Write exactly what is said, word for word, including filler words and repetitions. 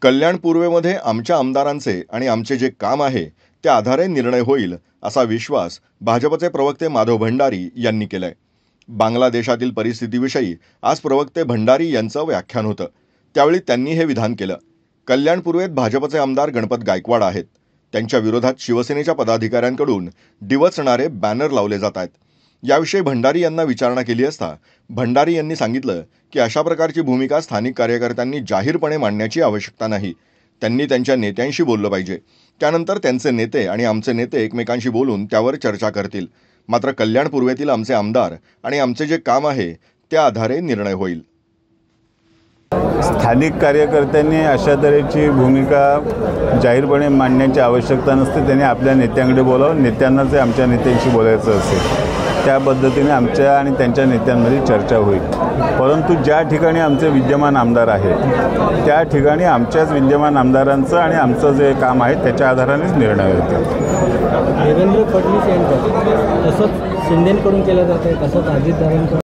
कल्याण पूर्वेमध्ये आमच्या आमदारांचे आणि आमचे जे काम आहे त्या आधारे निर्णय होईल असा विश्वास भाजपचे प्रवक्ते माधव भंडारी यांनी केलाय। बांगलादेशातील परिस्थितीविषयी आज प्रवक्ते भंडारी यांचं व्याख्यान होतं, त्यावेळी त्यांनी हे विधान केलं। कल्याण पूर्वेत भाजपचे आमदार गणपत गायकवाड आहेत, त्यांच्या विरोधात शिवसेनेच्या पदाधिकाऱ्यांकडून डिवचणारे बॅनर लावले जात आहेत। याविषयी भंडारी यांना विचारणा केली असता भंडारी यांनी सांगितलं की अशा प्रकारची भूमिका स्थानिक कार्यकर्त्यांनी जाहीरपणे मांडण्याची आवश्यकता नाही, त्यांनी त्यांच्या नेत्यांशी बोललं पाहिजे, त्यानंतर त्यांचे नेते आणि आमचे नेते एकमेकांशी बोलून त्यावर चर्चा करतील। मात्र कल्याण पूर्वेतील आमचे आमदार आणि आमचे जे काम आहे त्या आधारे निर्णय होईल। स्थानिक कार्यकर्त्यांनी अशा तऱ्हेची भूमिका जाहीरपणे मांडण्याची आवश्यकता नसते, त्यांनी आपल्या नेत्यांकडे बोलावं, नेत्यांना जे आमच्या नेत्यांशी बोलायचं असेल त्या पद्धतीने आमच्या आणि त्यांच्या नेत्यांमध्ये चर्चा होईल। परंतु ज्या ठिकाणी आमचे विद्यमान आमदार आहेत त्या ठिकाणी आमच्याच विद्यमान आमदारांचं आणि आमचं जे काम आहे त्याच्या आधारानेच निर्णय होतील। देवेंद्र फडणवीस यांचं तसंच शिंदेकडून केलं जातं, तसंच अजितदारांचं